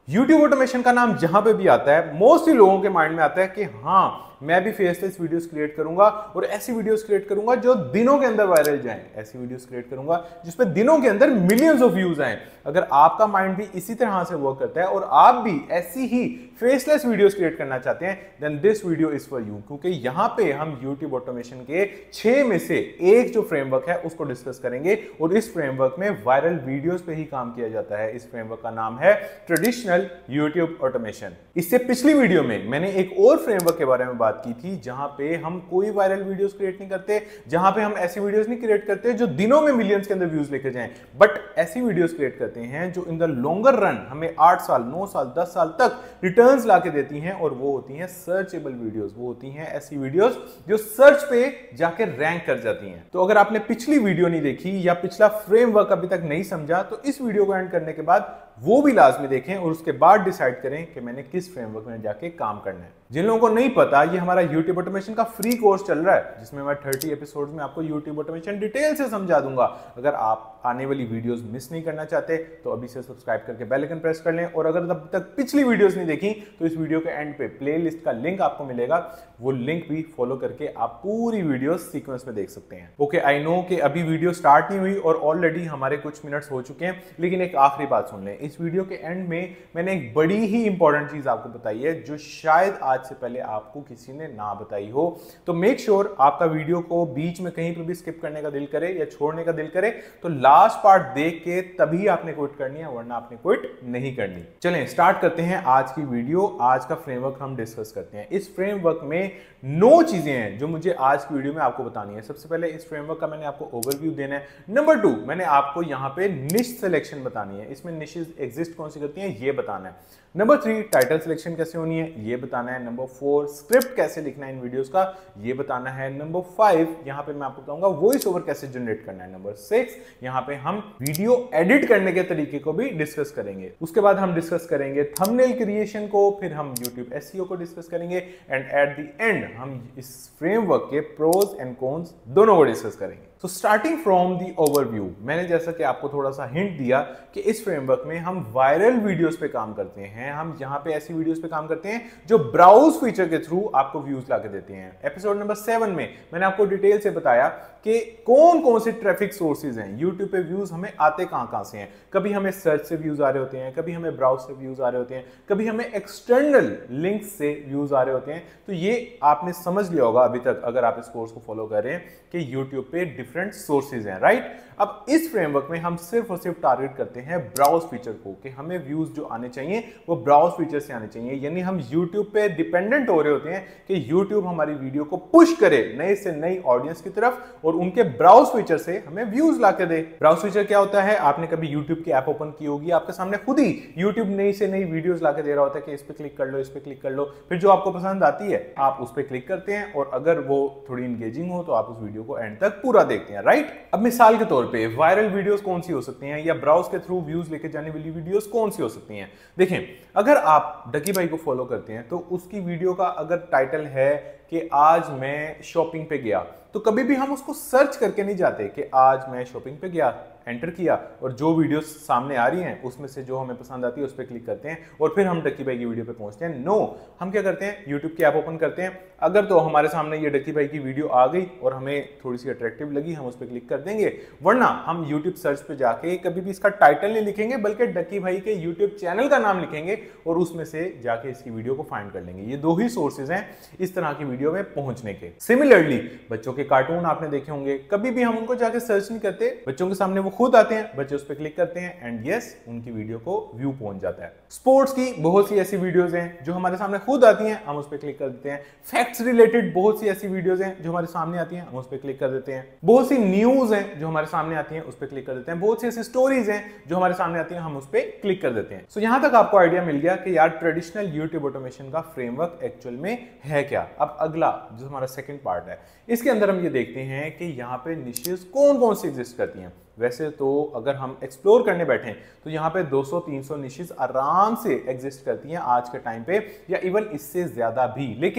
YouTube automation का नाम जहां पे भी आता है मोस्टली लोगों के माइंड में आता है कि हाँ मैं भी फेसलेस वीडियोस क्रिएट करूंगा और ऐसी वीडियोस क्रिएट करूंगा जो दिनों के अंदर वायरल जाएं, ऐसी वीडियोस क्रिएट करूंगा जिसपे दिनों के अंदर मिलियंस ऑफ व्यूज आए। अगर आपका माइंड भी इसी तरह से वर्क करता है और आप भी ऐसी ही फेसलेस वीडियोस क्रिएट करना चाहते हैं then this video is for you, क्योंकि यहां पे हम YouTube ऑटोमेशन के 6 में से एक जो फ्रेमवर्क है उसको डिस्कस करेंगे और इस फ्रेमवर्क में वायरल वीडियोस पे ही काम किया जाता है। इस फ्रेमवर्क का नाम है ट्रेडिशनल YouTube ऑटोमेशन। इससे पिछली वीडियो में मैंने एक और फ्रेमवर्क के बारे में बात की थी जहां पे हम कोई वायरल वीडियोस क्रिएट नहीं करते, जहां पे हम ऐसी वीडियोस नहीं क्रिएट करते जो दिनों में मिलियंस के अंदर व्यूज लेके जाएं, बट ऐसी वीडियोस क्रिएट करते हैं जो इन द लॉन्गर रन हमें 8 साल 9 साल 10 साल तक रिटर्न्स लाके देती हैं और वो होती हैं सर्चेबल वीडियोस। वो होती हैं ऐसी वीडियोस जो सर्च पे जाके रैंक कर जाती हैं। तो अगर आपने पिछली वीडियो नहीं देखी या पिछला फ्रेमवर्क अभी तक नहीं समझा तो इस वीडियो को एंड करने के बाद वो भी लाजमी देखें और उसके बाद डिसाइड करें कि मैंने किस फ्रेमवर्क में जाके काम करना है। जिन लोगों को नहीं पता, ये हमारा YouTube ऑटोमेशन का फ्री कोर्स चल रहा है जिसमें मैं 30 एपिसोड्स में आपको YouTube ऑटोमेशन डिटेल से समझा दूंगा। अगर आप आने वाली वीडियोस मिस नहीं करना चाहते तो अभी से सब्सक्राइब करके बेल आइकन प्रेस कर लें और अगर तब तक पिछली वीडियोस नहीं देखी तो इस वीडियो के एंड पे प्लेलिस्ट का लिंक आपको मिलेगा, वो लिंक भी फॉलो करके आप पूरी वीडियोस सीक्वेंस में देख सकते हैं। ओके, आई नो कि अभी वीडियो स्टार्ट नहीं हुई और ऑलरेडी हमारे कुछ मिनट्स हो चुके हैं, लेकिन एक आखिरी बात सुन लें। इस वीडियो के एंड में मैंने एक बड़ी ही इंपॉर्टेंट चीज आपको बताई है जो शायद आज से पहले आपको किसी ने ना बताई हो। तो मेक श्योर आपका वीडियो को बीच में कहीं पर भी स्किप करने का दिल करे या छोड़ने का दिल करे तो लास्ट पार्ट देख के तभी आपने क्विट करनी है, वरना आपने क्विट नहीं करनी। चलें स्टार्ट करते हैं आज की वीडियो। आज का फ्रेमवर्क हम डिस्कस करते हैं। इस फ्रेमवर्क में 9 चीजें हैं जो मुझे आज की वीडियो में आपको बतानी है। सबसे पहले इस फ्रेमवर्क का मैंने आपको ओवरव्यू देना है। नंबर 2 मैंने आपको यहां पे निश सिलेक्शन बतानी है, इसमें निशेस एग्जिस्ट कौन सी करती हैं ये बताना है। नंबर 3 टाइटल सिलेक्शन कैसे होनी है ये बताना है। नंबर 4 स्क्रिप्ट कैसे लिखना है इन वीडियोस का ये बताना है। नंबर 5 यहां पे मैं आपको बताऊंगा वॉइस ओवर कैसे जनरेट करना है। नंबर 6 यहां पे हम वीडियो एडिट करने के तरीके को भी डिस्कस करेंगे। उसके बाद हम डिस्कस करेंगे थंबनेल क्रिएशन को, फिर हम YouTube SEO को डिस्कस करेंगे एंड एट द एंड हम इस फ्रेमवर्क के प्रोज एंड कॉन्स दोनों को डिस्कस करेंगे। तो स्टार्टिंग फ्रॉम दी ओवरव्यू, मैंने जैसा कि आपको थोड़ा सा हिंट दिया कि इस फ्रेमवर्क में हम वायरल वीडियोस पे काम करते हैं। हम यहां पे ऐसी वीडियोस पे काम करते हैं जो ब्राउज फीचर के थ्रू आपको व्यूज लाके देते हैं। एपिसोड नंबर 7 में मैंने आपको डिटेल से बताया कि कौन कौन से ट्रैफिक सोर्सेज हैं, यूट्यूब पे व्यूज हमें आते कहां से हैं। कभी हमें सर्च से व्यूज आ रहे होते हैं, कभी हमें ब्राउज से व्यूज आ रहे होते हैं, कभी हमें एक्सटर्नल लिंक से व्यूज आ रहे होते हैं। तो ये आपने समझ लिया होगा अभी तक अगर आप इस कोर्स को फॉलो कर रहे हैं कि यूट्यूब पे डिफरेंट सोर्सेज हैं, राइट। अब इस फ्रेमवर्क में हम सिर्फ और सिर्फ टारगेट करते हैं ब्राउज फीचर को कि हमें व्यूज जो आने चाहिए वो ब्राउज फीचर से आने चाहिए। यानी हम यूट्यूब पे डिपेंडेंट हो रहे होते हैं कि यूट्यूब हमारी वीडियो को पुश करे नए से नई ऑडियंस की तरफ और उनके ब्राउज फीचर से हमें व्यूज लाके दे। ब्राउज फीचर क्या होता है? आपने कभी यूट्यूब की ऐप ओपन की होगी, आपके सामने खुद ही यूट्यूब नई से नई वीडियोस लाके दे रहा होता है कि इस पे क्लिक कर लो, इस पे क्लिक कर लो, फिर जो आपको पसंद आती है आप उस पे क्लिक करते हैं और अगर वो थोड़ी इंगेजिंग हो तो आप उस वीडियो को एंड तक पूरा देखते हैं, राइट। अब मिसाल के तौर पे वायरल वीडियोस कौन सी हो सकती हैं या ब्राउज के थ्रू व्यूज लेके जाने वाली वीडियोस कौन सी हो सकती हैं? देखें, अगर आप डकी भाई को फॉलो करते हैं तो उसकी वीडियो का अगर टाइटल है कि आज मैं शॉपिंग पे गया, तो कभी भी हम उसको सर्च करके नहीं जाते कि आज मैं शॉपिंग पे गया, एंटर किया और जो वीडियोस सामने आ रही हैं उसमें से जो हमें पसंद आती है उस पर क्लिक करते हैं और फिर हम डक्की भाई की वीडियो पे पहुंचते हैं। नो, हम क्या करते हैं, यूट्यूब की ऐप ओपन करते हैं, अगर तो हमारे सामने ये डक्की भाई की वीडियो आ गई और हमें थोड़ी सी अट्रैक्टिव लगी हम उस पर क्लिक कर देंगे, वरना हम यूट्यूब सर्च पे जाके कभी भी इसका टाइटल नहीं लिखेंगे बल्कि डक्की भाई के यूट्यूब चैनल का नाम लिखेंगे और उसमें से जाके इसकी वीडियो को फाइंड कर लेंगे। ये 2 ही सोर्सेज हैं इस तरह की वीडियो में पहुंचने के। सिमिलरली बच्चों के कार्टून आपने देखे होंगे, कभी भी हम उनको जाके सर्च नहीं करते, बच्चों के सामने वो खुद आते हैं, बच्चे उस पर क्लिक करते हैं एंड यस उनकी वीडियो को व्यू पहुंच जाता है। स्पोर्ट्स की बहुत सी ऐसी वीडियोस हैं जो हमारे सामने खुद आती हैं, हम उस पर क्लिक कर देते हैं। फैक्ट्स रिलेटेड बहुत सी ऐसी वीडियोस हैं जो हमारे सामने आती हैं, हम उस पर क्लिक कर देते हैं। बहुत सी न्यूज हैं जो हमारे सामने आती हैं, उस पर क्लिक कर देते हैं। बहुत सी ऐसी स्टोरीज हैं जो हमारे सामने आती हैं, हम उस पर क्लिक कर देते हैं। सो यहां तक आपको आइडिया मिल गया कि यार ट्रेडिशनल यूट्यूब ऑटोमेशन का फ्रेमवर्क एक्चुअल में है क्या। अब अगला जो हमारा सेकंड पार्ट है, इसके अंदर हम ये देखते हैं कि यहाँ पे निशेस कौन कौन सी एग्जिस्ट करती हैं। वैसे तो अगर हम एक्सप्लोर करने बैठे तो यहाँ पे 200-300 निशेस आराम से एग्जिस्ट करती हैं आज के टाइम पे, या इवन इससे ज्यादा भी। लेकिन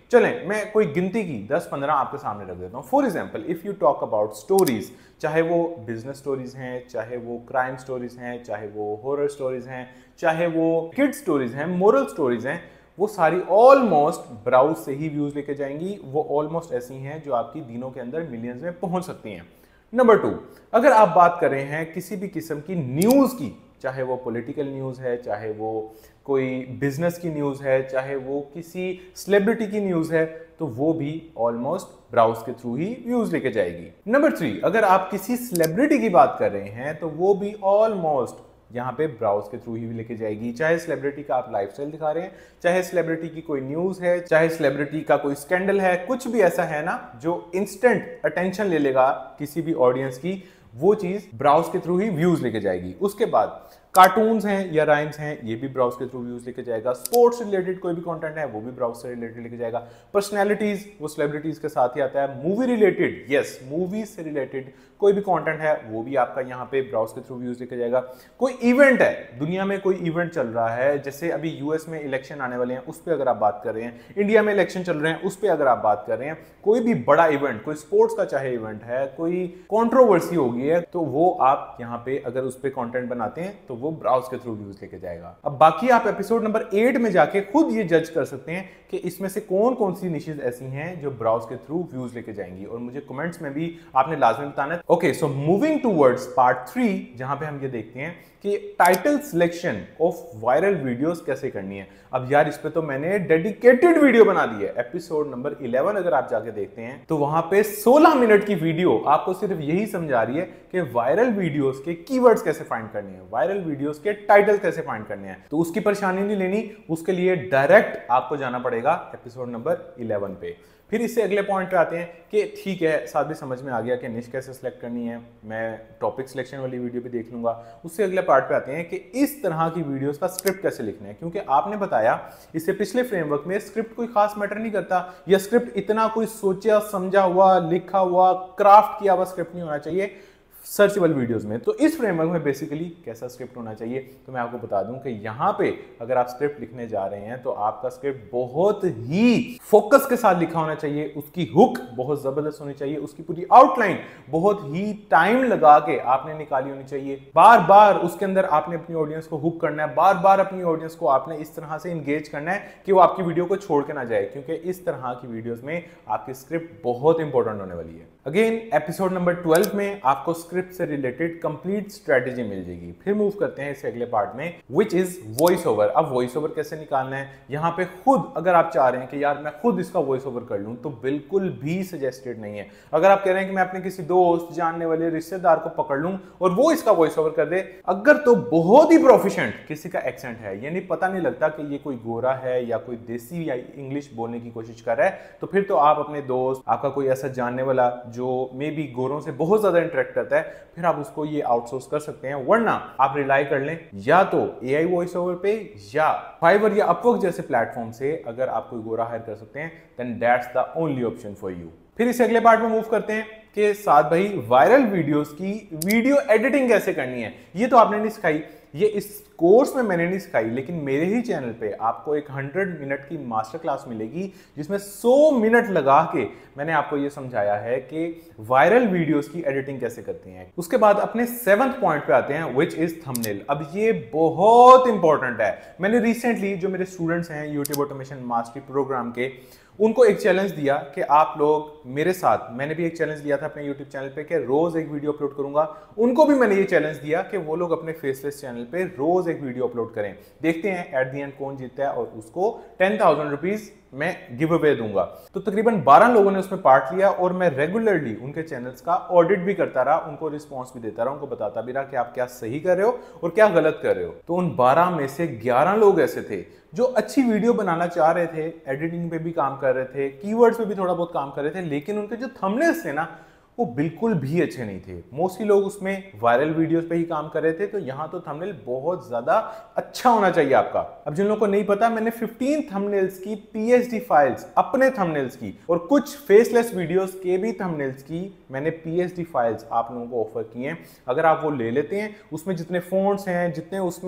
चलें मैं कोई गिनती की 10-15 आपके सामने रख देता हूं। For example if you talk about stories, चाहे वो बिजनेस स्टोरीज हैं, चाहे वो क्राइम स्टोरीज हैं, चाहे वो हॉरर स्टोरीज हैं, चाहे वो किड स्टोरीज हैं, मोरल स्टोरीज हैं, वो सारी ऑलमोस्ट ब्राउज से ही व्यूज लेके जाएंगी। वो ऑलमोस्ट ऐसी हैं जो आपकी दिनों के अंदर मिलियंस में पहुंच सकती हैं। नंबर 2, अगर आप बात कर रहे हैं किसी भी किस्म की न्यूज की, चाहे वो पॉलिटिकल न्यूज है, चाहे वो कोई बिजनेस की न्यूज है, चाहे वो किसी सेलिब्रिटी की न्यूज है, तो वो भी ऑलमोस्ट ब्राउज के थ्रू ही व्यूज लेके जाएगी। नंबर 3, अगर आप किसी सेलिब्रिटी की बात कर रहे हैं तो वो भी ऑलमोस्ट यहाँ पे ब्राउज के थ्रू ही लेके जाएगी। चाहे सेलिब्रिटी का आप लाइफस्टाइल दिखा रहे हैं, चाहे सेलिब्रिटी की कोई न्यूज है, चाहे सेलिब्रिटी का कोई स्कैंडल है, कुछ भी ऐसा है ना जो इंस्टेंट अटेंशन ले लेगा किसी भी ऑडियंस की, वो चीज ब्राउज के थ्रू ही व्यूज लेके जाएगी। उसके बाद कार्टून्स हैं या राइम्स हैं, ये भी ब्राउज के थ्रू व्यूज लेके जाएगा। स्पोर्ट्स रिलेटेड कोई भी कंटेंट है वो भी ब्राउज से रिलेटेड लेके जाएगा। पर्सनैलिटीज वो सेलिब्रिटीज के साथ ही आता है। मूवी रिलेटेड, यस मूवीज से रिलेटेड कोई भी कंटेंट है वो भी आपका यहाँ पे ब्राउज के थ्रू व्यूज लेके जाएगा। कोई इवेंट है, दुनिया में कोई इवेंट चल रहा है, जैसे अभी यूएस में इलेक्शन आने वाले हैं उस पर अगर आप बात कर रहे हैं, इंडिया में इलेक्शन चल रहे हैं उस पर अगर आप बात कर रहे हैं, कोई भी बड़ा इवेंट, कोई स्पोर्ट्स का चाहे इवेंट है, कोई कॉन्ट्रोवर्सी होगी है, तो वो आप यहाँ पे अगर उस पर कॉन्टेंट बनाते हैं तो वो ब्राउज के थ्रू व्यूज लेके जाएगा। अब बाकी आप एपिसोड नंबर 8 में जाके खुद ये जज कर सकते हैं कि इसमें से कौन कौन सी निशेज ऐसी हैं जो ब्राउज के थ्रू व्यूज लेके जाएंगी, और मुझे कमेंट्स में भी आपने लाजमी बताना है। Okay, so moving towards part 3, जहां पे हम ये देखते हैं कि title selection of viral videos कैसे करनी है। अब यार इस पे तो मैंने डेडिकेटेड वीडियो बना दी है। एपिसोड नंबर 11 अगर आप जाके देखते हैं तो वहां पे 16 मिनट की वीडियो आपको सिर्फ यही समझा रही है कि वायरल वीडियोस के कीवर्ड्स कैसे फाइंड करने हैं, वायरल वीडियोस के टाइटल कैसे फाइंड करने हैं। तो उसकी परेशानी नहीं लेनी, उसके लिए डायरेक्ट आपको जाना पड़ेगा एपिसोड नंबर 11 पे। फिर इससे अगले पॉइंट पे आते हैं कि ठीक है, साथ भी समझ में आ गया कि निश कैसे सिलेक्ट करनी है, मैं टॉपिक सिलेक्शन वाली वीडियो भी देख लूंगा। उससे अगले पार्ट पे आते हैं कि इस तरह की वीडियोस का स्क्रिप्ट कैसे लिखना है, क्योंकि आपने बताया इससे पिछले फ्रेमवर्क में स्क्रिप्ट कोई खास मैटर नहीं करता, या स्क्रिप्ट इतना कोई सोचा समझा हुआ, लिखा हुआ, क्राफ्ट किया हुआ स्क्रिप्ट नहीं होना चाहिए सर्चेबल वीडियोस में। तो इस फ्रेमवर्क में बेसिकली कैसा स्क्रिप्ट होना चाहिए, तो मैं आपको बता दूं कि यहाँ पे अगर आप स्क्रिप्ट लिखने जा रहे हैं तो आपका स्क्रिप्ट बहुत ही फोकस के साथ लिखा होना चाहिए, उसकी हुक बहुत जबरदस्त होनी चाहिए, उसकी पूरी आउटलाइन बहुत ही टाइम लगा के आपने निकाली होनी चाहिए। बार बार उसके अंदर आपने अपनी ऑडियंस को हुक करना है, बार बार अपनी ऑडियंस को आपने इस तरह से इंगेज करना है कि वो आपकी वीडियो को छोड़ के ना जाए, क्योंकि इस तरह की वीडियोस में आपकी स्क्रिप्ट बहुत इंपॉर्टेंट होने वाली है। अगेन एपिसोड नंबर 12 में आपको स्क्रिप्ट से रिलेटेड कंप्लीट स्ट्रेटेजी मिल जाएगी। फिर मूव करते हैं इस अगले पार्ट में, विच इज वॉइस ओवर। अब वॉइस ओवर कैसे निकालना है, यहाँ पे खुद अगर आप चाह रहे हैं कि यार मैं खुद इसका वॉइस ओवर कर लूं, तो बिल्कुल भी सजेस्टेड नहीं है। अगर आप कह रहे हैं कि मैं अपने किसी दोस्त, जानने वाले, रिश्तेदार को पकड़ लूं और वो इसका वॉइस ओवर कर दे, अगर तो बहुत ही प्रोफिशिएंट किसी का एक्सेंट है, यानी पता नहीं लगता कि ये कोई गोरा है या कोई देसी या इंग्लिश बोलने की कोशिश कर रहा है, तो फिर तो आप अपने दोस्त, आपका कोई ऐसा जानने वाला जो मे बी गोरों से बहुत ज्यादा इंटरेक्ट करता है, फिर आप उसको ये आउटसोर्स कर सकते हैं। वरना आप रिलाई कर लें या तो एआई वॉइस ओवर पे या फाइवर या अपवर्क जैसे प्लेटफॉर्म से अगर आप कोई गोरा हायर कर सकते हैं, then that's the only option for you. फिर इस अगले पार्ट में मूव करते हैं कि साथ भाई वायरल वीडियोस की वीडियो एडिटिंग कैसे करनी है। ये तो आपने नहीं सिखाई, ये इस कोर्स में मैंने नहीं सिखाई, लेकिन मेरे ही चैनल पे आपको एक 100 मिनट की मास्टर क्लास मिलेगी जिसमें 100 मिनट लगा के मैंने आपको ये समझाया है कि वायरल वीडियोस की एडिटिंग कैसे करते हैं। उसके बाद अपने 7th पॉइंट पे आते हैं, विच इज थंबनेल। अब ये बहुत इंपॉर्टेंट है। मैंने रिसेंटली जो मेरे स्टूडेंट्स हैं यूट्यूब ऑटोमेशन मास्टरी प्रोग्राम के, उनको एक चैलेंज दिया कि आप लोग मेरे साथ, मैंने भी एक चैलेंज दिया था अपने YouTube चैनल पे कि रोज एक वीडियो अपलोड करूंगा। उनको भी मैंने ये चैलेंज दिया कि वो लोग अपने फेसलेस चैनल पे रोज एक वीडियो अपलोड करें। देखते हैं एट द एंड कौन जीतता है, और उसको 10,000 रुपीज मैं गिव अवे दूंगा। तो तकरीबन 12 लोगों ने उसमें पार्ट लिया और मैं रेगुलरली उनके चैनल्स का ऑडिट भी करता रहा, उनको रिस्पॉन्स भी देता रहा, उनको बताता भी रहा कि आप क्या सही कर रहे हो और क्या गलत कर रहे हो। तो उन 12 में से 11 लोग ऐसे थे जो अच्छी वीडियो बनाना चाह रहे थे, एडिटिंग पे भी काम कर रहे थे, कीवर्ड्स पे भी थोड़ा बहुत काम कर रहे थे, लेकिन उनके जो थंबनेल्स थे ना वो बिल्कुल भी अच्छे नहीं थे। मोस्टली लोग उसमें वायरल वीडियोस पे ही काम कर रहे थे, तो यहाँ तो थंबनेल बहुत ज्यादा अच्छा होना चाहिए आपका। अब जिन लोगों को नहीं पता, मैंने 15 थंबनेल्स की पीएचडी फाइल्स, अपने थंबनेल्स की और कुछ फेसलेस वीडियोस के भी थंबनेल्स की मैंने पीएचडी फाइल्स आप लोगों को ऑफर की हैं। अगर आप वो ले लेते हैं, उसमें जितने फॉन्ट्स हैं, जितने उसमें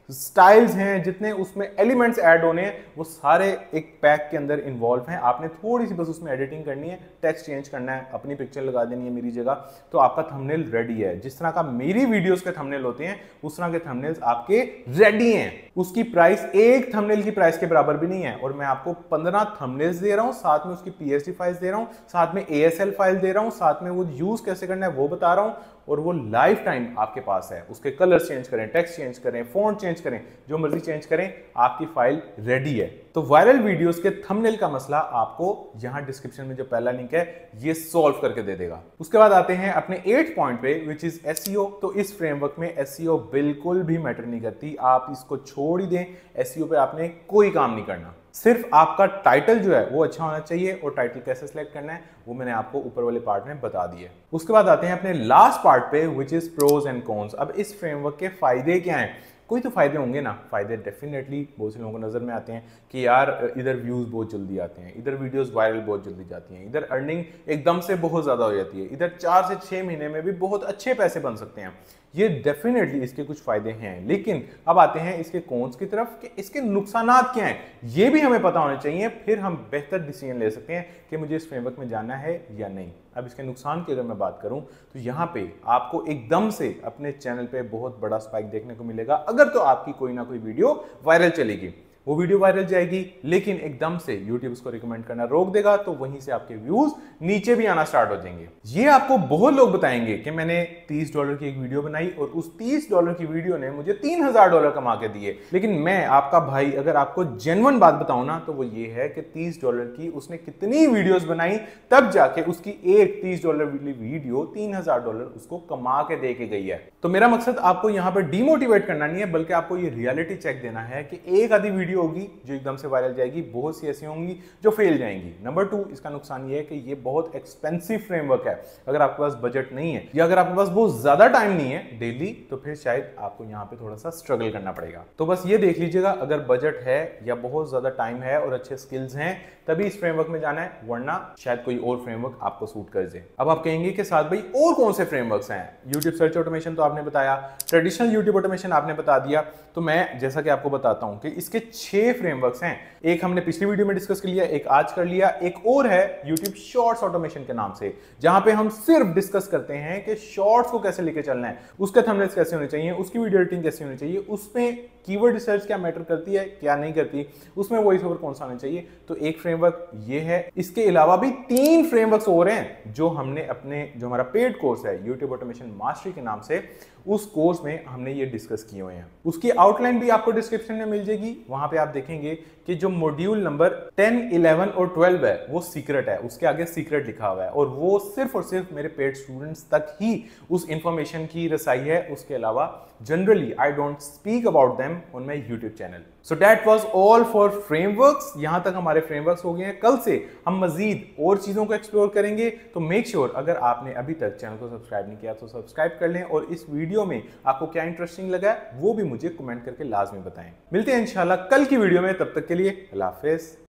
स्टाइल्स हैं, जितने उसमें एलिमेंट्स ऐड होने हैं, वो सारे एक पैक के अंदर इन्वॉल्व हैं। आपने थोड़ी सी बस उसमें एडिटिंग करनी है, टेक्स्ट चेंज करना है, अपनी पिक्चर लगा देनी है मेरी जगह, तो आपका थंबनेल रेडी है। जिस तरह का मेरी वीडियोस के थंबनेल होते हैं उस तरह के थंबनेल्स आपके रेडी हैं। उसकी प्राइस एक थंबनेल की प्राइस के बराबर भी नहीं है, और मैं आपको 15 थंबनेल्स दे रहा हूं, साथ में उसकी PSD फाइल्स दे रहा हूं, साथ में ASL फाइल दे रहा हूं, साथ में वो यूज कैसे करना है वो बता रहा हूं, और वो लाइफ टाइम आपके पास है। उसके कलर्स चेंज करें, टेक्स्ट चेंज करें, फॉन्ट चेंज करें, जो मर्जी चेंज करें, आपकी फाइल रेडी है। तो वायरल वीडियोस के थंबनेल का मसला आपको यहां डिस्क्रिप्शन में जो पहला लिंक है ये सॉल्व करके दे देगा। उसके बाद आते हैं अपने 8th पॉइंट पे, विच इज SEO। तो इस फ्रेमवर्क में SEO बिल्कुल भी मैटर नहीं करती, आप इसको छोड़ ही दें। SEO पे आपने कोई काम नहीं करना, सिर्फ आपका टाइटल जो है वो अच्छा होना चाहिए, और टाइटल कैसे सिलेक्ट करना है वो मैंने आपको ऊपर वाले पार्ट में बता दिया। उसके बाद आते हैं अपने लास्ट पार्ट पे, which is pros and cons. अब इस फ्रेमवर्क के फायदे क्या हैं? कोई तो फायदे होंगे ना। फायदे डेफिनेटली बहुत से लोगों को नजर में आते हैं कि यार इधर व्यूज बहुत जल्दी आते हैं, इधर वीडियोस वायरल बहुत जल्दी जाती हैं, इधर अर्निंग एकदम से बहुत ज्यादा हो जाती है, इधर 4 से 6 महीने में भी बहुत अच्छे पैसे बन सकते हैं। ये डेफिनेटली इसके कुछ फायदे हैं, लेकिन अब आते हैं इसके कॉन्स की तरफ कि इसके नुकसानात क्या हैं, ये भी हमें पता होने चाहिए, फिर हम बेहतर डिसीजन ले सकते हैं कि मुझे इस फ्रेमवर्क में जाना है या नहीं। अब इसके नुकसान की अगर मैं बात करूं तो यहाँ पे आपको एकदम से अपने चैनल पे बहुत बड़ा स्पाइक देखने को मिलेगा, अगर तो आपकी कोई ना कोई वीडियो वायरल चलेगी। वो वीडियो वायरल जाएगी, लेकिन एकदम से YouTube उसको रिकमेंड करना रोक देगा, तो वहीं से आपके व्यूज नीचे भी आना स्टार्ट हो जाएंगे। ये आपको बहुत लोग बताएंगे कि मैंने $30 की एक वीडियो बनाई और उस $30 की वीडियो ने मुझे $3000 कमा के दिए। लेकिन मैं आपका भाई अगर आपको जेन्युइन बात बताऊं ना, तो वो ये है कि $30 की उसने कितनी वीडियोस बनाई, तब जाके उसकी एक $30 वाली वीडियो $3000 उसको कमा के दे के गई है। तो मेरा मकसद आपको यहाँ पर डिमोटिवेट करना नहीं है, बल्कि आपको ये रियलिटी चेक देना है कि एक आधी वीडियो होगी जो एकदम से वायरल जाएगी, बहुत सी ऐसी होंगी जो फेल जाएंगी। नंबर 2, इसका नुकसान ये है कि ये बहुत एक्सपेंसिव फ्रेमवर्क है। अगर आपके पास बजट नहीं है या अगर आपके पास बहुत ज्यादा टाइम नहीं है डेली, तो फिर शायद आपको यहाँ पे थोड़ा सा स्ट्रगल करना पड़ेगा। तो बस ये देख लीजिएगा, अगर बजट है या बहुत ज्यादा टाइम है और अच्छे स्किल्स हैं, तभी इस फ्रेमवर्क में जाना है, वरना शायद कोई और फ्रेमवर्क आपको सूट कर दे। अब आप कहेंगे कि साथ भाई और कौन से फ्रेमवर्क्स हैं? YouTube सर्च ऑटोमेशन तो आपने बताया, ट्रेडिशनल YouTube ऑटोमेशन आपने बता दिया, तो मैं जैसा कि आपको बताता हूं कि इसके 6 फ्रेमवर्क्स हैं। एक हमने पिछली वीडियो में डिस्कस कर लिया, एक आज कर लिया, एक और है YouTube शॉर्ट्स ऑटोमेशन के नाम से, जहां पे हम सिर्फ डिस्कस करते हैं कि शॉर्ट्स को कैसे लेके चलना है, उसके थंबनेल्स कैसे होने चाहिए, उसकी वीडियो एडिटिंग कैसे होनी चाहिए, उसमें कीवर्ड रिसर्च क्या मैटर करती है क्या नहीं करती, उसमें वॉइस ओवर कौन सा आना चाहिए। तो एक फ्रेमवर्क ये है। इसके अलावा भी 3 फ्रेमवर्क्स और हैं जो हमने अपने जो हमारा पेड कोर्स है YouTube ऑटोमेशन मास्टरी के नाम से, उस कोर्स में हमने ये डिस्कस किए हुए हैं। उसकी आउटलाइन भी आपको डिस्क्रिप्शन में मिल जाएगी। वहां पे आप देखेंगे कि जो मॉड्यूल नंबर 10, 11 और 12 है वो सीक्रेट है, उसके आगे सीक्रेट लिखा हुआ है, और वो सिर्फ और सिर्फ मेरे पेड स्टूडेंट्स तक ही उस इंफॉर्मेशन की रसाई है। उसके अलावा generally I don't speak about them on my YouTube channel. So that was all for frameworks. यहां तक हमारे फ्रेमवर्क्स हो गए हैं। कल से हम मजीद और चीजों को एक्सप्लोर करेंगे, तो मेक श्योर अगर आपने अभी तक चैनल को सब्सक्राइब नहीं किया तो सब्सक्राइब कर लें, और इस वीडियो में आपको क्या इंटरेस्टिंग लगा वो भी मुझे कमेंट करके लाजमी बताएं। मिलते हैं इंशाल्लाह कल की वीडियो में, तब तक के लिए अल्लाह हाफिज।